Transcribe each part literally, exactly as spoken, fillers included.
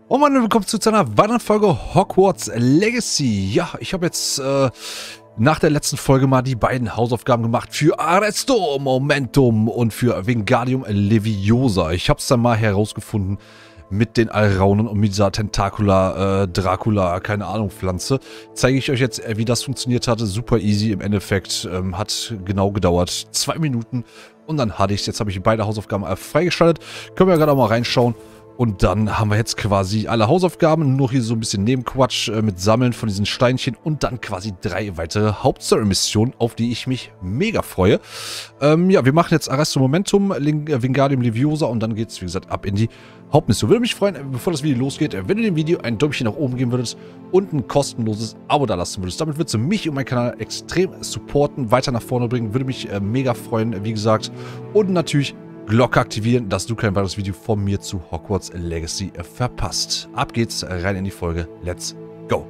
Und meine willkommen zu einer weiteren Folge Hogwarts Legacy. Ja, ich habe jetzt äh, nach der letzten Folge mal die beiden Hausaufgaben gemacht für Arresto Momentum und für Wingardium Leviosa. Ich habe es dann mal herausgefunden mit den Alraunen und mit dieser Tentacula, äh, Dracula, keine Ahnung, Pflanze. Zeige ich euch jetzt, äh, wie das funktioniert hatte. Super easy im Endeffekt. Ähm, hat genau gedauert. Zwei Minuten. Und dann hatte ich es. Jetzt habe ich beide Hausaufgaben äh, freigeschaltet. Können wir ja gerade auch mal reinschauen. Und dann haben wir jetzt quasi alle Hausaufgaben, nur hier so ein bisschen Nebenquatsch äh, mit Sammeln von diesen Steinchen und dann quasi drei weitere Hauptstory-Missionen, auf die ich mich mega freue. Ähm, ja, wir machen jetzt Arresto Momentum, Wingardium Leviosa und dann geht es, wie gesagt, ab in die Hauptmission. Würde mich freuen, bevor das Video losgeht, wenn du dem Video ein Däumchen nach oben geben würdest und ein kostenloses Abo da lassen würdest. Damit würdest du mich und meinen Kanal extrem supporten, weiter nach vorne bringen. Würde mich äh, mega freuen, wie gesagt. Und natürlich Glocke aktivieren, dass du kein weiteres Video von mir zu Hogwarts Legacy verpasst. Ab geht's, rein in die Folge. Let's go!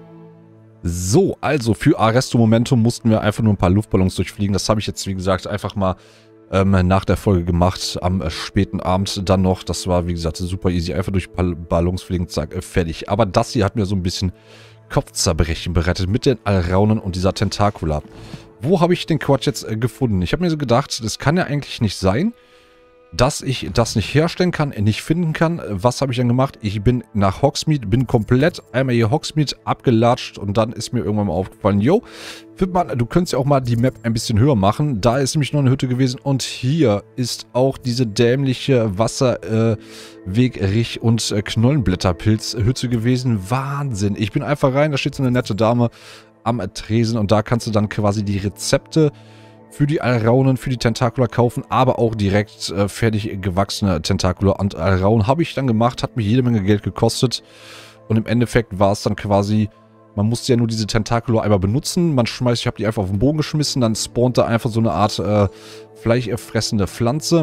So, also für Arresto Momentum mussten wir einfach nur ein paar Luftballons durchfliegen. Das habe ich jetzt, wie gesagt, einfach mal ähm, nach der Folge gemacht, am äh, späten Abend dann noch. Das war, wie gesagt, super easy. Einfach durch Ballons fliegen, zack, äh, fertig. Aber das hier hat mir so ein bisschen Kopfzerbrechen bereitet mit den Alraunen und dieser Tentacula. Wo habe ich den Quatsch jetzt äh, gefunden? Ich habe mir so gedacht, das kann ja eigentlich nicht sein, dass ich das nicht herstellen kann, nicht finden kann. Was habe ich dann gemacht? Ich bin nach Hogsmeade, bin komplett einmal hier Hogsmeade abgelatscht und dann ist mir irgendwann mal aufgefallen, yo, Wittmann, du könntest ja auch mal die Map ein bisschen höher machen. Da ist nämlich noch eine Hütte gewesen und hier ist auch diese dämliche Wasserwegrich- äh, und äh, Knollenblätterpilz-Hütte gewesen. Wahnsinn. Ich bin einfach rein, da steht so eine nette Dame am Tresen und da kannst du dann quasi die Rezepte für die Alraunen, für die Tentacula kaufen, aber auch direkt äh, fertig gewachsene Tentacula und Alraunen habe ich dann gemacht, hat mir jede Menge Geld gekostet und im Endeffekt war es dann quasi, man musste ja nur diese Tentacula einmal benutzen, man schmeißt, ich habe die einfach auf den Boden geschmissen, dann spawnt da einfach so eine Art äh, fleischfressende Pflanze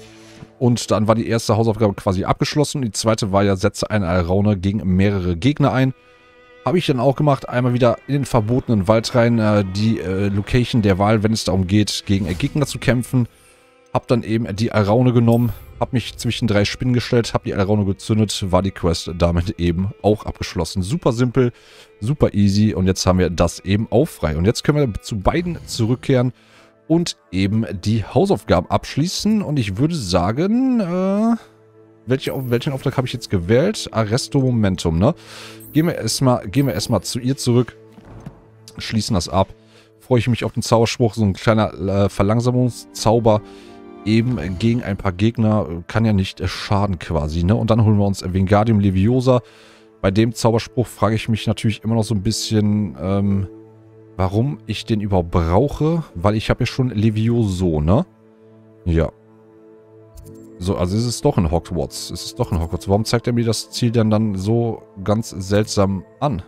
und dann war die erste Hausaufgabe quasi abgeschlossen, die zweite war ja, setze eine Alraune gegen mehrere Gegner ein. Habe ich dann auch gemacht, einmal wieder in den verbotenen Wald rein, äh, die äh, Location der Wahl, wenn es darum geht, gegen äh, Gegner zu kämpfen. Habe dann eben die Alraune genommen, habe mich zwischen drei Spinnen gestellt, habe die Alraune gezündet, war die Quest damit eben auch abgeschlossen. Super simpel, super easy und jetzt haben wir das eben auch frei. Und jetzt können wir zu beiden zurückkehren und eben die Hausaufgaben abschließen. Und ich würde sagen, äh, welche, welchen Auftrag habe ich jetzt gewählt? Arresto Momentum, ne? Gehen wir erstmal gehen wir erstmal zu ihr zurück, schließen das ab. Freue ich mich auf den Zauberspruch, so ein kleiner äh, Verlangsamungszauber eben gegen ein paar Gegner, kann ja nicht äh, schaden quasi, ne? Und dann holen wir uns Wingardium Leviosa. Bei dem Zauberspruch frage ich mich natürlich immer noch so ein bisschen, ähm, warum ich den überhaupt brauche, weil ich habe ja schon Levioso, ne? Ja. So, also ist es doch in Hogwarts. Es ist doch in Hogwarts. Warum zeigt er mir das Ziel dann, dann so ganz seltsam an?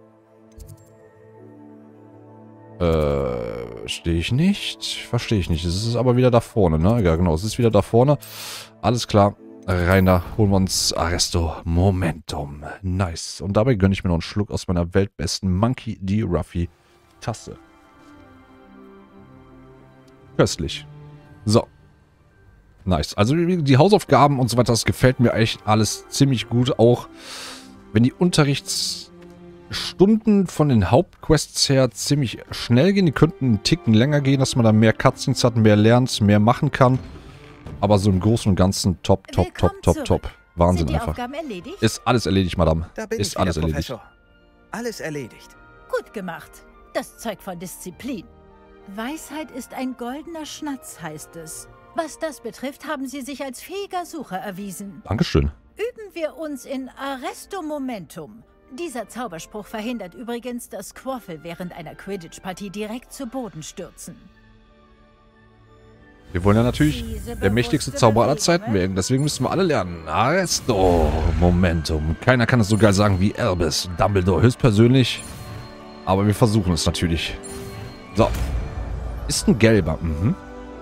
Äh, verstehe ich nicht. Verstehe ich nicht. Es ist aber wieder da vorne, ne? Ja, genau. Es ist wieder da vorne. Alles klar. Rein da. Holen wir uns Arresto Momentum. Nice. Und dabei gönne ich mir noch einen Schluck aus meiner weltbesten Monkey D. Ruffy Tasse. Köstlich. So. Nice. Also die Hausaufgaben und so weiter, das gefällt mir echt alles ziemlich gut. Auch wenn die Unterrichtsstunden von den Hauptquests her ziemlich schnell gehen. Die könnten einen Ticken länger gehen, dass man da mehr Cutscenes hat, mehr lernt, mehr machen kann. Aber so im Großen und Ganzen top, top, Willkommen top, top, zurück. top. Wahnsinn Sind die einfach. Aufgaben erledigt? Ist alles erledigt, Madame. Da bin Ist ich wieder, alles erledigt. Professor. Alles erledigt. Gut gemacht. Das zeugt von Disziplin. Weisheit ist ein goldener Schnatz, heißt es. Was das betrifft, haben Sie sich als fähiger Sucher erwiesen. Dankeschön. Üben wir uns in Arresto Momentum. Dieser Zauberspruch verhindert übrigens, dass Quaffle während einer Quidditch-Partie direkt zu Boden stürzen. Wir wollen ja natürlich Diese der mächtigste bewusste Zauberer aller Bewegung, Zeiten werden. Deswegen müssen wir alle lernen. Arresto Momentum. Keiner kann es so geil sagen wie Albus Dumbledore höchstpersönlich. Aber wir versuchen es natürlich. So. Ist ein gelber. Mhm.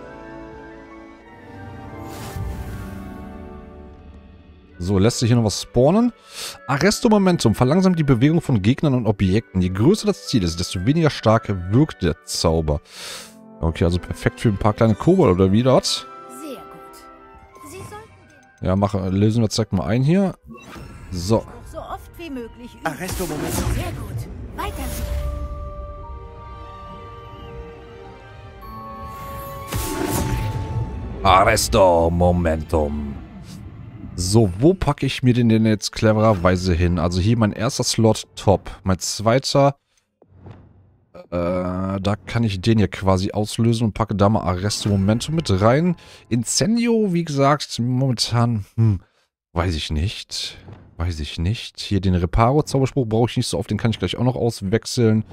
So, lässt sich hier noch was spawnen. Arresto Momentum verlangsamt die Bewegung von Gegnern und Objekten. Je größer das Ziel ist, desto weniger stark wirkt der Zauber. Okay, also perfekt für ein paar kleine Kobold oder wie dort. Sehr gut. Sie sollten den Ja, machen, lösen wir zack mal ein hier. So. so oft wie möglich üben. Arresto Momentum. Sehr gut. Weiter so. Arresto Momentum. So, wo packe ich mir den denn jetzt clevererweise hin? Also hier mein erster Slot top. Mein zweiter, äh, da kann ich den hier quasi auslösen und packe da mal Arresto Momentum mit rein. Incendio, wie gesagt, momentan, hm, weiß ich nicht. Weiß ich nicht. Hier den Reparo-Zauberspruch brauche ich nicht so oft, den kann ich gleich auch noch auswechseln.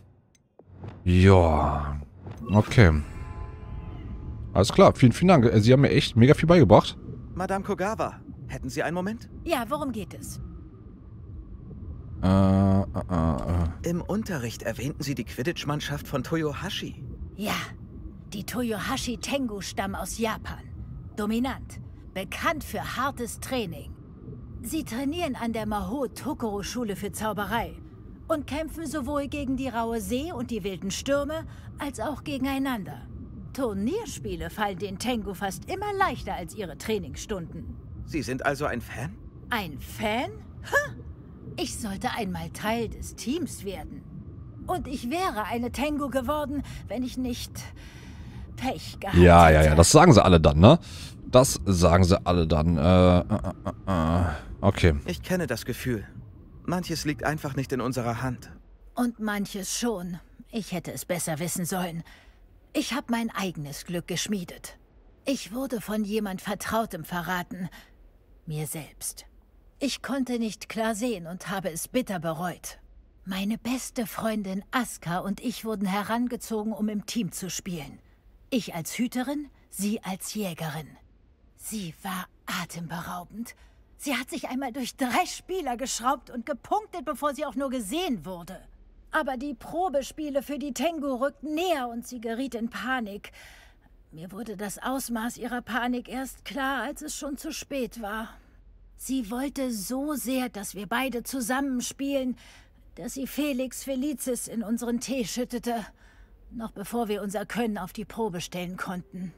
Ja, okay. Alles klar, vielen, vielen Dank. Sie haben mir echt mega viel beigebracht. Madame Kogawa, hätten Sie einen Moment? Ja, worum geht es? Äh, äh, äh. Im Unterricht erwähnten Sie die Quidditch-Mannschaft von Toyohashi. Ja, die Toyohashi Tengu-Stamm aus Japan. Dominant, bekannt für hartes Training. Sie trainieren an der Mahou-Tokoro-Schule für Zauberei und kämpfen sowohl gegen die raue See und die wilden Stürme, als auch gegeneinander. Turnierspiele fallen den Tengu fast immer leichter als ihre Trainingsstunden. Sie sind also ein Fan? Ein Fan? Ha! Ich sollte einmal Teil des Teams werden. Und ich wäre eine Tengu geworden, wenn ich nicht Pech gehabt hätte. Ja, ja, ja, das sagen sie alle dann, ne? Das sagen sie alle dann. Äh, äh, äh, äh. Okay. Ich kenne das Gefühl. Manches liegt einfach nicht in unserer Hand. Und manches schon. Ich hätte es besser wissen sollen. Ich habe mein eigenes Glück geschmiedet. Ich wurde von jemand Vertrautem verraten. Mir selbst. Ich konnte nicht klar sehen und habe es bitter bereut. Meine beste Freundin Aska und ich wurden herangezogen, um im Team zu spielen. Ich als Hüterin, sie als Jägerin. Sie war atemberaubend. Sie hat sich einmal durch drei Spieler geschraubt und gepunktet, bevor sie auch nur gesehen wurde. Aber die Probespiele für die Tengu rückten näher und sie geriet in Panik. Mir wurde das Ausmaß ihrer Panik erst klar, als es schon zu spät war. Sie wollte so sehr, dass wir beide zusammenspielen, dass sie Felix Felicis in unseren Tee schüttete, noch bevor wir unser Können auf die Probe stellen konnten.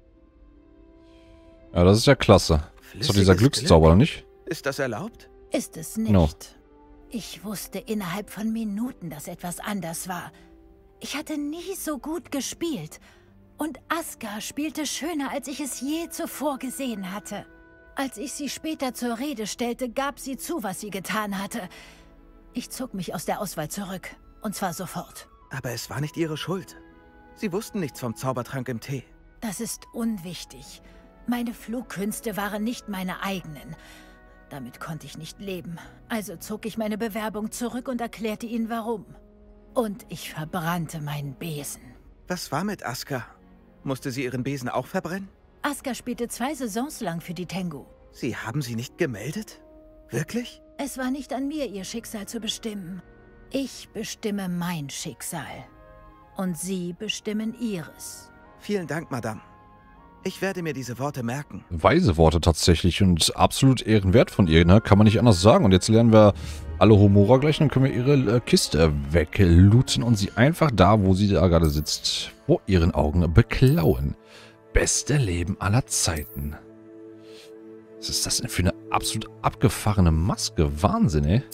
Ja, das ist ja klasse. Das ist doch dieser Glückszauber, oder nicht? Ist das erlaubt? Ist es nicht. No. Ich wusste innerhalb von Minuten, dass etwas anders war. Ich hatte nie so gut gespielt. Und Aska spielte schöner, als ich es je zuvor gesehen hatte. Als ich sie später zur Rede stellte, gab sie zu, was sie getan hatte. Ich zog mich aus der Auswahl zurück. Und zwar sofort. Aber es war nicht Ihre Schuld. Sie wussten nichts vom Zaubertrank im Tee. Das ist unwichtig. Meine Flugkünste waren nicht meine eigenen. Damit konnte ich nicht leben. Also zog ich meine Bewerbung zurück und erklärte ihnen, warum. Und ich verbrannte meinen Besen. Was war mit Aska? Musste sie ihren Besen auch verbrennen? Aska spielte zwei Saisons lang für die Tengu. Sie haben sie nicht gemeldet? Wirklich? Es war nicht an mir, ihr Schicksal zu bestimmen. Ich bestimme mein Schicksal. Und sie bestimmen ihres. Vielen Dank, Madame. Ich werde mir diese Worte merken. Weise Worte tatsächlich und absolut ehrenwert von ihr, ne? Kann man nicht anders sagen. Und jetzt lernen wir alle Homora gleich, dann können wir ihre äh, Kiste weglooten und sie einfach da, wo sie da gerade sitzt, vor ihren Augen beklauen. Beste Leben aller Zeiten. Was ist das denn für eine absolut abgefahrene Maske? Wahnsinn, ey.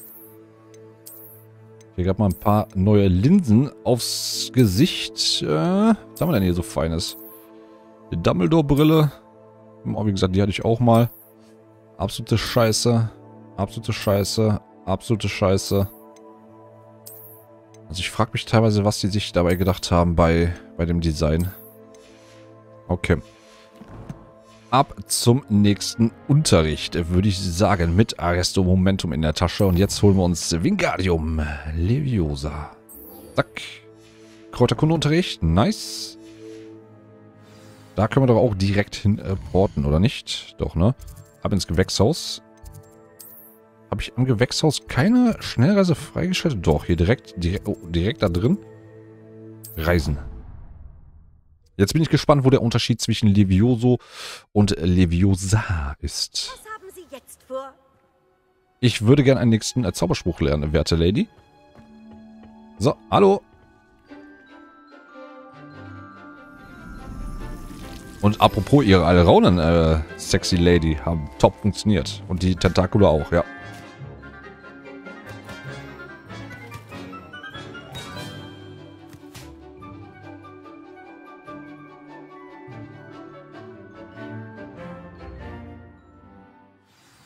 Hier gab mal ein paar neue Linsen aufs Gesicht. Äh, was haben wir denn hier so Feines? Die Dumbledore-Brille. Oh, wie gesagt, die hatte ich auch mal. Absolute Scheiße. Absolute Scheiße. Absolute Scheiße. Also ich frage mich teilweise, was die sich dabei gedacht haben bei, bei dem Design. Okay. Ab zum nächsten Unterricht, würde ich sagen, mit Arresto Momentum in der Tasche. Und jetzt holen wir uns Wingardium Leviosa. Zack. Kräuterkundeunterricht. Nice. Da können wir doch auch direkt hin äh, porten, oder nicht? Doch, ne? Ab ins Gewächshaus. Habe ich am Gewächshaus keine Schnellreise freigeschaltet? Doch, hier direkt, direkt, oh, direkt da drin. Reisen. Jetzt bin ich gespannt, wo der Unterschied zwischen Levioso und Leviosa ist. Was haben Sie jetzt vor? Ich würde gerne einen nächsten äh, Zauberspruch lernen, werte Lady. So, hallo. Und apropos, ihre Alraunen, äh, sexy Lady, haben top funktioniert. Und die Tentakula auch, ja.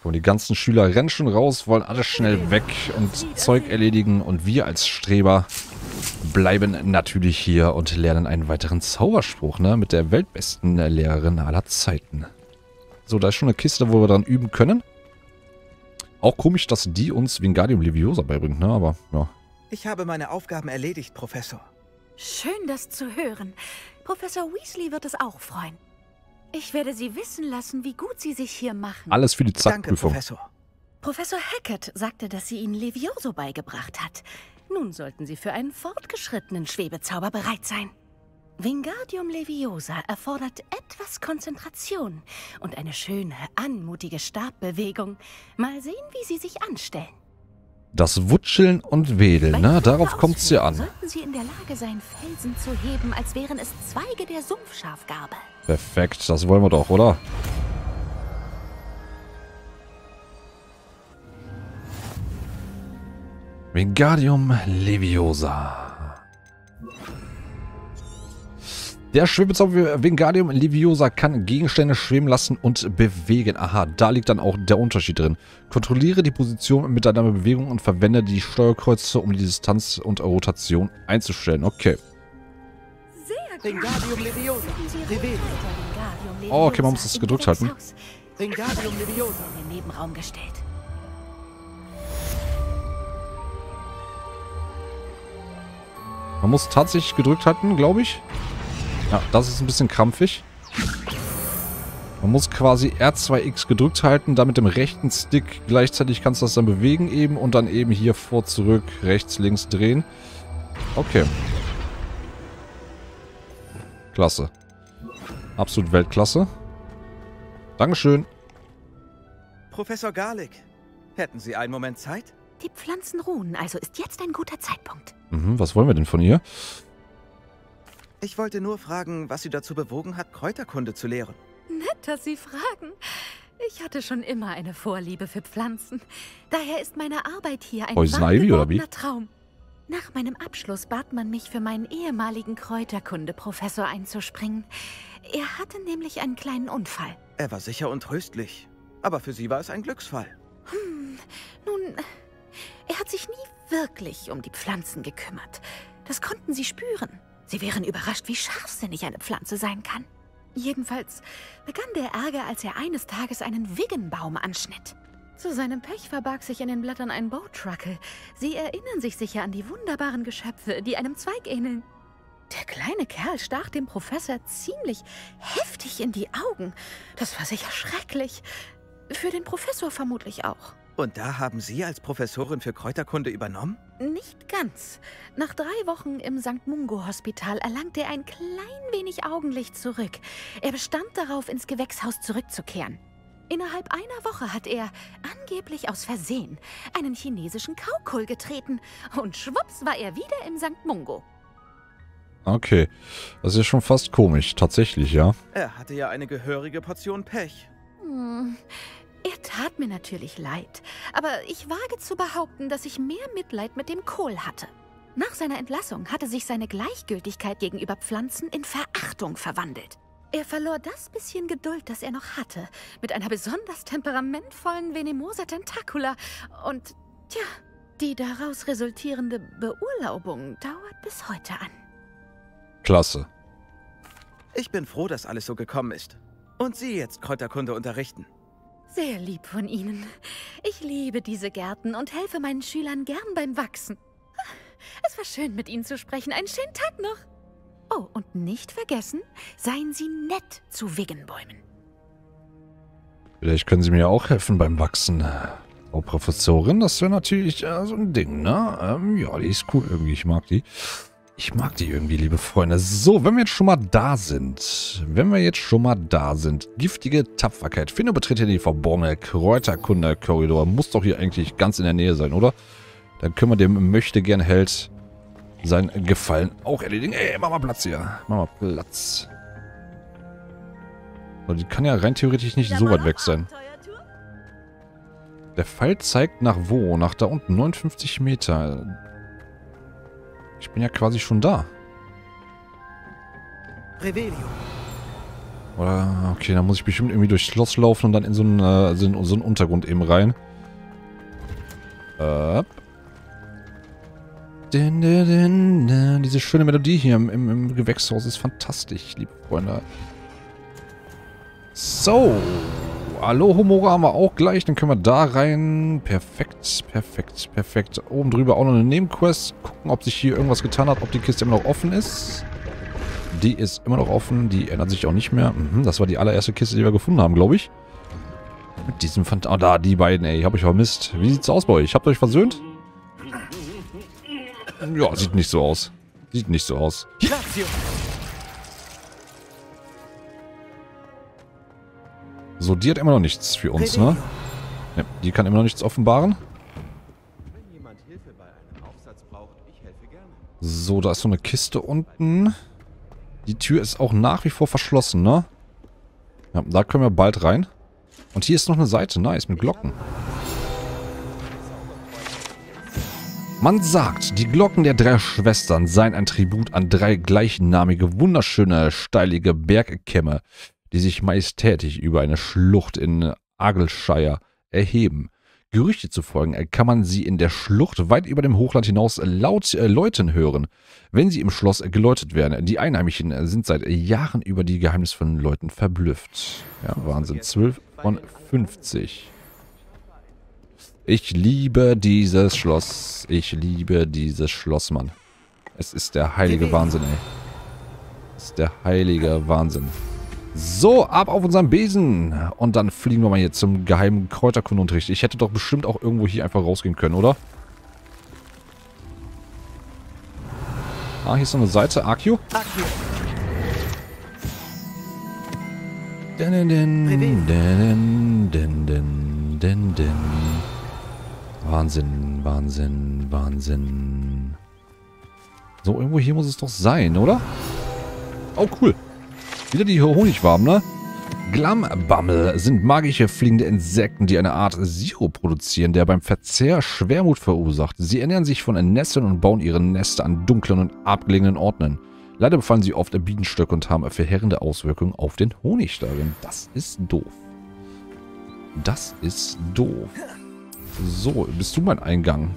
Und die ganzen Schüler rennen schon raus, wollen alles schnell weg und Zeug erledigen. Und wir als Streber bleiben natürlich hier und lernen einen weiteren Zauberspruch, ne? Mit der weltbesten Lehrerin aller Zeiten. So, da ist schon eine Kiste, wo wir dran üben können. Auch komisch, dass die uns Wingardium Leviosa beibringt, ne? Aber, ja. Ich habe meine Aufgaben erledigt, Professor. Schön, das zu hören. Professor Weasley wird es auch freuen. Ich werde Sie wissen lassen, wie gut Sie sich hier machen. Alles für die Danke, Zackprüfung. Professor. Professor Hackett sagte, dass sie Ihnen Levioso beigebracht hat. Nun sollten Sie für einen fortgeschrittenen Schwebezauber bereit sein. Wingardium Leviosa erfordert etwas Konzentration und eine schöne, anmutige Stabbewegung. Mal sehen, wie Sie sich anstellen. Das Wutscheln und Wedeln, ne? Darauf kommt es ja an. Sollten Sie in der Lage sein, Felsen zu heben, als wären es Zweige der Sumpfschafgarbe. Perfekt, das wollen wir doch, oder? Wingardium Leviosa. Der Schwebezauber Wingardium Leviosa kann Gegenstände schweben lassen und bewegen. Aha, da liegt dann auch der Unterschied drin. Kontrolliere die Position mit deiner Bewegung und verwende die Steuerkreuze, um die Distanz und Rotation einzustellen. Okay. Sehr Wingardium Leviosa. Revelio. Oh, okay, man muss das gedrückt halten. Wingardium Leviosa. In den Nebenraum gestellt. Man muss tatsächlich gedrückt halten, glaube ich. Ja, das ist ein bisschen krampfig. Man muss quasi R zwei X gedrückt halten, dann mit dem rechten Stick gleichzeitig kannst du das dann bewegen eben und dann eben hier vor, zurück, rechts, links drehen. Okay. Klasse. Absolut Weltklasse. Dankeschön. Professor Garlick, hätten Sie einen Moment Zeit? Die Pflanzen ruhen, also ist jetzt ein guter Zeitpunkt. Mhm, was wollen wir denn von ihr? Ich wollte nur fragen, was Sie dazu bewogen hat, Kräuterkunde zu lehren. Nett, dass Sie fragen. Ich hatte schon immer eine Vorliebe für Pflanzen. Daher ist meine Arbeit hier ein Poison wahr Ivy, oder wie? gewordener Traum. Nach meinem Abschluss bat man mich, für meinen ehemaligen Kräuterkunde-Professor einzuspringen. Er hatte nämlich einen kleinen Unfall. Er war sicher und tröstlich. Aber für Sie war es ein Glücksfall. Hm, nun, er hat sich nie wirklich um die Pflanzen gekümmert. Das konnten Sie spüren. Sie wären überrascht, wie scharfsinnig eine Pflanze sein kann. Jedenfalls begann der Ärger, als er eines Tages einen Wiggenbaum anschnitt. Zu seinem Pech verbarg sich in den Blättern ein Bowtruckle. Sie erinnern sich sicher an die wunderbaren Geschöpfe, die einem Zweig ähneln. Der kleine Kerl stach dem Professor ziemlich heftig in die Augen. Das war sicher schrecklich. Für den Professor vermutlich auch. Und da haben Sie als Professorin für Kräuterkunde übernommen? Nicht ganz. Nach drei Wochen im Sankt Mungo-Hospital erlangte er ein klein wenig Augenlicht zurück. Er bestand darauf, ins Gewächshaus zurückzukehren. Innerhalb einer Woche hat er, angeblich aus Versehen, einen chinesischen Kaukohl getreten. Und schwupps war er wieder im Sankt Mungo. Okay, das ist ja schon fast komisch, tatsächlich, ja. Er hatte ja eine gehörige Portion Pech. Hm, er tat mir natürlich leid. Aber ich wage zu behaupten, dass ich mehr Mitleid mit dem Kohl hatte. Nach seiner Entlassung hatte sich seine Gleichgültigkeit gegenüber Pflanzen in Verachtung verwandelt. Er verlor das bisschen Geduld, das er noch hatte, mit einer besonders temperamentvollen Venemosa Tentacula. Und, tja, die daraus resultierende Beurlaubung dauert bis heute an. Klasse. Ich bin froh, dass alles so gekommen ist. Und Sie jetzt Kräuterkunde unterrichten. Sehr lieb von Ihnen. Ich liebe diese Gärten und helfe meinen Schülern gern beim Wachsen. Es war schön, mit Ihnen zu sprechen. Einen schönen Tag noch. Oh, und nicht vergessen, seien Sie nett zu Wiggenbäumen. Vielleicht können Sie mir auch helfen beim Wachsen. Frau Professorin, das wäre natürlich äh, so ein Ding, ne? Ähm, ja, die ist cool irgendwie. Ich mag die. Ich mag die irgendwie, liebe Freunde. So, wenn wir jetzt schon mal da sind. Wenn wir jetzt schon mal da sind. Giftige Tapferkeit. Finde, betrete die verborgene Kräuterkunde-Korridor. Muss doch hier eigentlich ganz in der Nähe sein, oder? Dann können wir dem Möchtegern-Held sein Gefallen auch erledigen. Ey, mach mal Platz hier. Mach mal Platz. Aber die kann ja rein theoretisch nicht so weit weg sein. Der Pfeil zeigt nach wo? Nach da unten. neunundfünfzig Meter. Ich bin ja quasi schon da. Revelio. Oder, okay, dann muss ich bestimmt irgendwie durchs Schloss laufen und dann in so einen, äh, so einen, so einen Untergrund eben rein. Äh. Din, din, din, din. Diese schöne Melodie hier im, im, im Gewächshaus ist fantastisch, liebe Freunde. So. Alohomora haben wir auch gleich. Dann können wir da rein. Perfekt, perfekt, perfekt. Oben drüber auch noch eine Nebenquest. Gucken, ob sich hier irgendwas getan hat, ob die Kiste immer noch offen ist. Die ist immer noch offen. Die ändert sich auch nicht mehr. Mhm, das war die allererste Kiste, die wir gefunden haben, glaube ich. Mit diesem Phant... Ah, da, die beiden, ey. Hab ich vermisst. Wie sieht's aus bei euch? Habt ihr euch versöhnt? Ja, sieht nicht so aus. Sieht nicht so aus. So, die hat immer noch nichts für uns, ne? Ja, die kann immer noch nichts offenbaren. So, da ist so eine Kiste unten. Die Tür ist auch nach wie vor verschlossen, ne? Ja, da können wir bald rein. Und hier ist noch eine Seite, nice, mit Glocken. Man sagt, die Glocken der drei Schwestern seien ein Tribut an drei gleichnamige, wunderschöne, steilige Bergkämme, die sich majestätisch über eine Schlucht in Argyllshire erheben. Gerüchte zufolge kann man sie in der Schlucht weit über dem Hochland hinaus laut äh, läuten hören, wenn sie im Schloss geläutet werden. Die Einheimischen sind seit Jahren über die geheimnisvollen Läuten verblüfft. Ja, Wahnsinn. zwölf von fünfzig. Ich liebe dieses Schloss. Ich liebe dieses Schloss, Mann. Es ist der heilige Wahnsinn, ey. Es ist der heilige Wahnsinn. So, ab auf unseren Besen. Und dann fliegen wir mal hier zum geheimen Kräuterkundenunterricht. Ich hätte doch bestimmt auch irgendwo hier einfach rausgehen können, oder? Ah, hier ist so eine Seite. Akio. Den, den, den, den, den, den, den, den. Wahnsinn, Wahnsinn, Wahnsinn. So, irgendwo hier muss es doch sein, oder? Oh, cool. Wieder die Honigwaben, ne? Glambammel sind magische fliegende Insekten, die eine Art Sirup produzieren, der beim Verzehr Schwermut verursacht. Sie ernähren sich von Nesseln und bauen ihre Nester an dunklen und abgelegenen Orten. Leider befallen sie oft Bienenstöcke und haben verheerende Auswirkungen auf den Honig darin. Das ist doof. Das ist doof. So, bist du mein Eingang?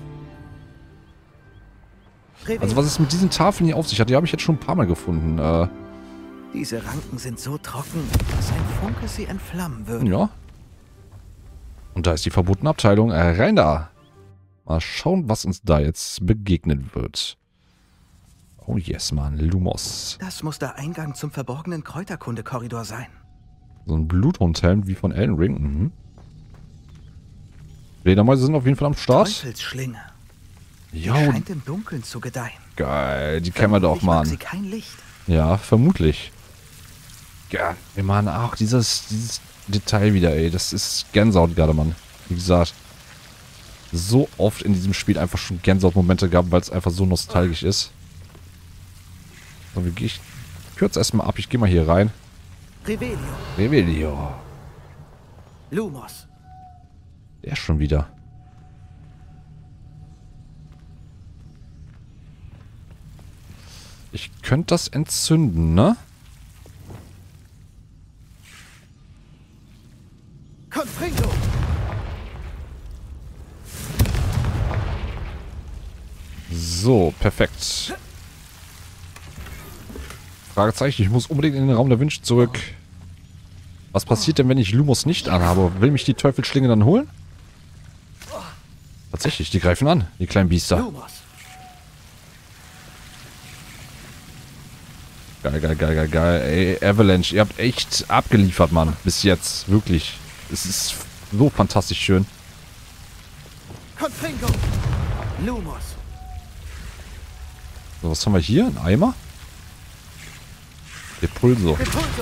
Also was es mit diesen Tafeln hier auf sich hat, die habe ich jetzt schon ein paar Mal gefunden. Äh... Diese Ranken sind so trocken, dass ein Funke sie entflammen würde. Ja. Und da ist die verbotene Abteilung. Äh, rein da. Mal schauen, was uns da jetzt begegnen wird. Oh yes, Mann. Lumos. Das muss der Eingang zum verborgenen Kräuterkunde-Korridor sein. So ein Bluthundhelm wie von Elden Ring. Mhm. Fledermäuse sind auf jeden Fall am Start. Teufelsschlinge. Jo. Die scheint im Dunkeln zu gedeihen. Geil, die kennen wir doch, Mann. Sie kein Licht. Ja, vermutlich. Ja, wir machen auch dieses, dieses Detail wieder, ey. Das ist Gänsehaut gerade, Mann. Wie gesagt, so oft in diesem Spiel einfach schon Gänsehaut-Momente gab, weil es einfach so nostalgisch ist. So, wie gehe ich? Kürze erstmal ab, ich gehe mal hier rein. Revelio. Revelio. Lumos. Der ist schon wieder. Ich könnte das entzünden, ne? Confringo. So, perfekt. Fragezeichen, ich muss unbedingt in den Raum der Wünsche zurück. Was passiert denn, wenn ich Lumos nicht anhabe? Will mich die Teufelsschlinge dann holen? Tatsächlich, die greifen an, die kleinen Biester. Lumos. Geil, geil, geil, geil, geil. Ey, Avalanche, ihr habt echt abgeliefert, Mann. Bis jetzt, wirklich. Es ist so fantastisch schön. Confringo. Lumos. So, was haben wir hier? Ein Eimer? Repulso. Repulso.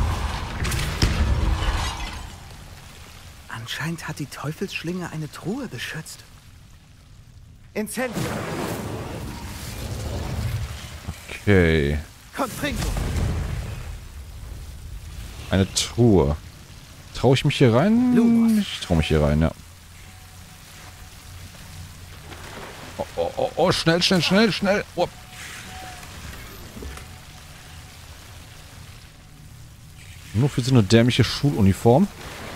Anscheinend hat die Teufelsschlinge eine Truhe beschützt. Incendio. Okay. Confringo. Eine Truhe. Traue ich mich hier rein? Lumos. Ich traue mich hier rein, ja. Oh, oh, oh, oh, schnell, schnell, schnell, schnell. Oh. Nur für so eine dämliche Schuluniform.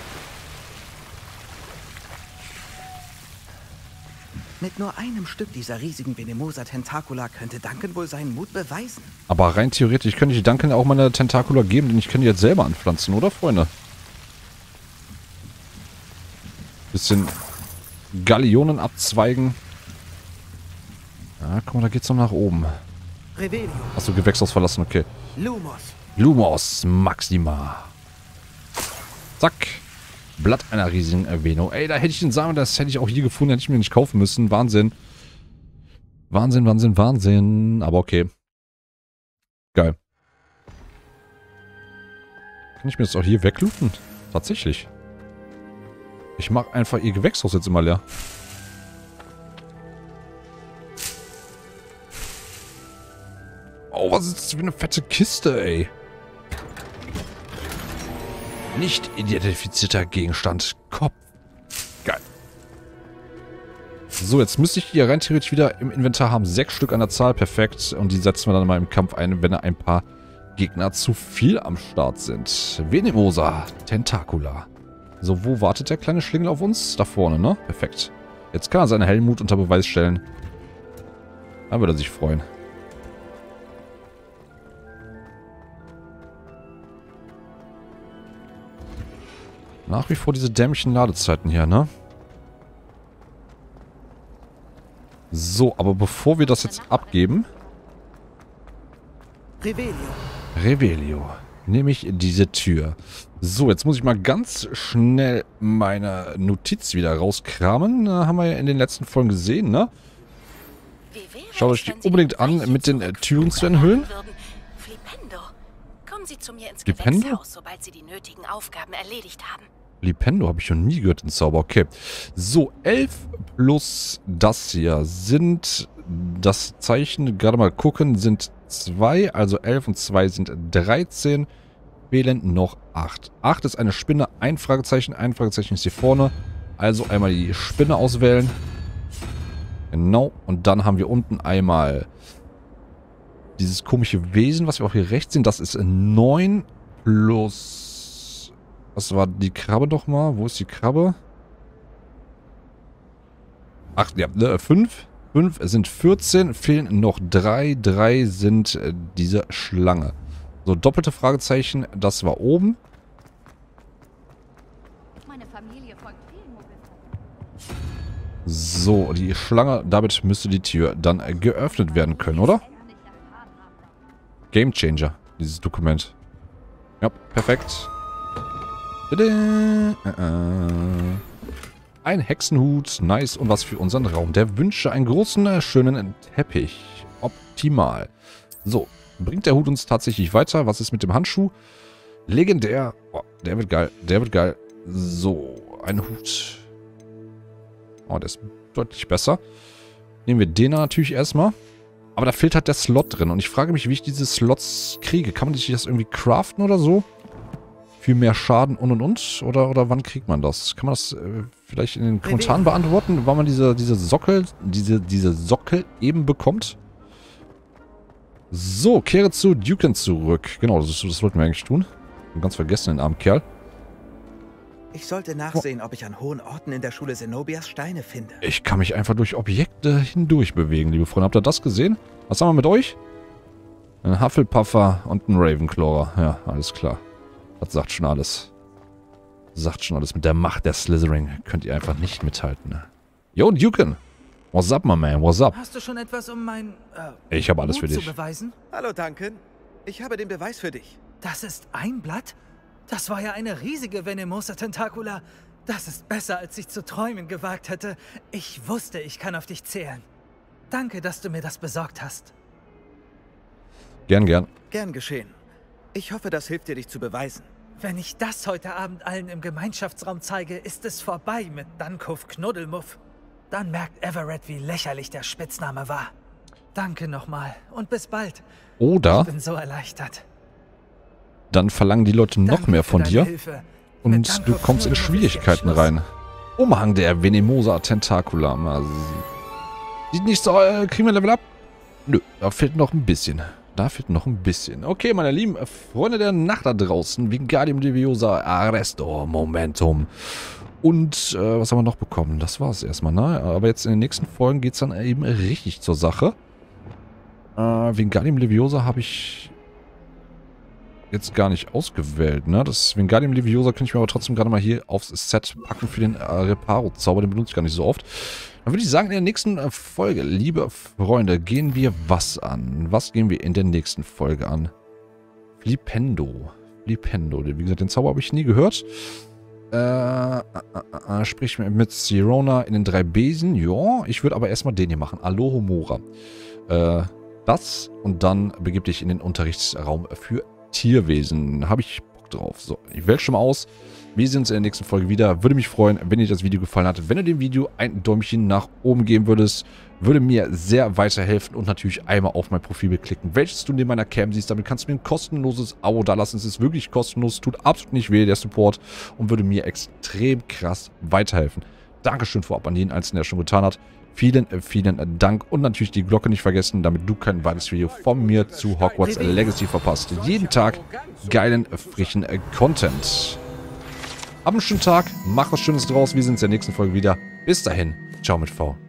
Mit nur einem Stück dieser riesigen Venemosa Tentacula könnte Duncan wohl seinen Mut beweisen. Aber rein theoretisch könnte ich Duncan auch meine Tentacula geben, denn ich kann die jetzt selber anpflanzen, oder Freunde? Bisschen Gallionen abzweigen. Ja, guck mal, da geht's noch nach oben. Revelio. Achso, Gewächshaus verlassen, okay. Lumos. Lumos Maxima. Zack. Blatt einer riesigen Erwähnung. Ey, da hätte ich den Samen, das hätte ich auch hier gefunden, hätte ich mir nicht kaufen müssen. Wahnsinn. Wahnsinn, Wahnsinn, Wahnsinn. Aber okay. Geil. Kann ich mir das auch hier weglooten? Tatsächlich. Ich mache einfach ihr Gewächshaus jetzt immer leer. Oh, was ist das für eine fette Kiste, ey? Nicht identifizierter Gegenstand. Kopf. Geil. So, jetzt müsste ich die ja rein theoretisch wieder im Inventar haben. Sechs Stück an der Zahl. Perfekt. Und die setzen wir dann mal im Kampf ein, wenn ein paar Gegner zu viel am Start sind. Venemosa Tentacula. So, wo wartet der kleine Schlingel auf uns? Da vorne, ne? Perfekt. Jetzt kann er seinen Heldenmut unter Beweis stellen. Da würde er sich freuen. Nach wie vor diese dämlichen Ladezeiten hier, ne? So, aber bevor wir das jetzt abgeben... Revelio. Revelio. Nehme ich diese Tür. So, jetzt muss ich mal ganz schnell meine Notiz wieder rauskramen. Da haben wir ja in den letzten Folgen gesehen, ne? Schaut euch die unbedingt an, mit den äh, Türen zu enthüllen. Flipendo. Kommen Sie zu mir ins Flipendo? Gewächshaus, sobald Sie die nötigen Aufgaben erledigt haben. Flipendo habe ich noch nie gehört, den Zauber. Okay. So, elf plus das hier sind das Zeichen, gerade mal gucken, sind zwei. Also elf und zwei sind dreizehn. Fehlen noch acht. acht ist eine Spinne, ein Fragezeichen, ein Fragezeichen ist hier vorne. Also einmal die Spinne auswählen. Genau. Und dann haben wir unten einmal dieses komische Wesen, was wir auch hier rechts sehen. Das ist neun plus... Was war die Krabbe doch mal? Wo ist die Krabbe? Ach, ja, fünf. fünf sind vierzehn, fehlen noch drei. drei sind äh, diese Schlange. So, doppelte Fragezeichen, das war oben. Meine Familie folgt So, die Schlange, damit müsste die Tür dann äh, geöffnet werden können, oder? Game Changer, dieses Dokument. Ja, perfekt. Ein Hexenhut, nice. Und was für unseren Raum der Wünsche. Einen großen, schönen Teppich. Optimal. So, bringt der Hut uns tatsächlich weiter. Was ist mit dem Handschuh? Legendär. Oh, der wird geil. Der wird geil. So, ein Hut. Oh, der ist deutlich besser. Nehmen wir den natürlich erstmal. Aber da fehlt halt der Slot drin. Und ich frage mich, wie ich diese Slots kriege. Kann man sich das irgendwie craften oder so? Für mehr Schaden und und und? Oder, oder wann kriegt man das? Kann man das äh, vielleicht in den Kommentaren beantworten, wann man diese, diese Sockel, diese, diese Sockel eben bekommt? So, kehre zu Duken zurück. Genau, das, das wollten wir eigentlich tun. Ganz vergessen, den armen Kerl. Ich sollte nachsehen, oh. ob ich an hohen Orten in der Schule Zenobias Steine finde. Ich kann mich einfach durch Objekte hindurch bewegen, liebe Freunde. Habt ihr das gesehen? Was haben wir mit euch? Ein Hufflepuffer und ein Ravenclawer. Ja, alles klar. Das sagt schon alles. Sagt schon alles. Mit der Macht der Slytherin könnt ihr einfach nicht mithalten. Yo, Duken. What's up, my man? What's up? Hast du schon etwas, um mein äh, Ich habe alles Mut für dich. zu beweisen? Hallo, Duncan. Ich habe den Beweis für dich. Das ist ein Blatt? Das war ja eine riesige Venemosa Tentacula. Das ist besser, als ich zu träumen gewagt hätte. Ich wusste, ich kann auf dich zählen. Danke, dass du mir das besorgt hast. Gern, gern. Gern geschehen. Ich hoffe, das hilft dir, dich zu beweisen. Wenn ich das heute Abend allen im Gemeinschaftsraum zeige, ist es vorbei mit Dunkov Knuddelmuff. Dann merkt Everett, wie lächerlich der Spitzname war. Danke nochmal und bis bald. Oder Ich bin so erleichtert. dann verlangen die Leute noch Danke mehr für von deine dir Hilfe. Mit und du Dunkov kommst in Knuddelmuff ist Schwierigkeiten jetzt rein. Umhang der Venemosa Tentacula. Mal sieht nicht so, äh, kriegen wir Level up? Nö, da fehlt noch ein bisschen. da fehlt noch ein bisschen. Okay, meine lieben Freunde der Nacht da draußen. Wingardium Leviosa, Arresto, Momentum. Und, äh, was haben wir noch bekommen? Das war es erstmal, ne? Aber jetzt in den nächsten Folgen geht es dann eben richtig zur Sache. Äh, Wingardium Leviosa habe ich jetzt gar nicht ausgewählt, ne? Das Wingardium Leviosa könnte ich mir aber trotzdem gerade mal hier aufs Set packen für den äh, Reparo-Zauber. Den benutze ich gar nicht so oft. Dann würde ich sagen, in der nächsten äh, Folge, liebe Freunde, gehen wir was an? Was gehen wir in der nächsten Folge an? Flipendo. Flipendo. Wie gesagt, den Zauber habe ich nie gehört. Äh, äh, äh, sprich mit Sirona in den drei Besen. Ja, ich würde aber erstmal den hier machen. Alohomora. Äh, das und dann begib dich in den Unterrichtsraum für Tierwesen. Habe ich Bock drauf. So, ich wähle schon mal aus. Wir sehen uns in der nächsten Folge wieder. Würde mich freuen, wenn dir das Video gefallen hat. Wenn du dem Video ein Däumchen nach oben geben würdest, würde mir sehr weiterhelfen und natürlich einmal auf mein Profilbild klicken, welches du neben meiner Cam siehst. Damit kannst du mir ein kostenloses Abo dalassen. Es ist wirklich kostenlos, tut absolut nicht weh, der Support, und würde mir extrem krass weiterhelfen. Dankeschön vorab an jeden Einzelnen, der schon getan hat. Vielen, vielen Dank und natürlich die Glocke nicht vergessen, damit du kein weiteres Video von mir zu Hogwarts Legacy verpasst. Jeden Tag geilen, frischen Content. Hab einen schönen Tag, mach was Schönes draus. Wir sehen uns in der nächsten Folge wieder. Bis dahin, ciao mit V.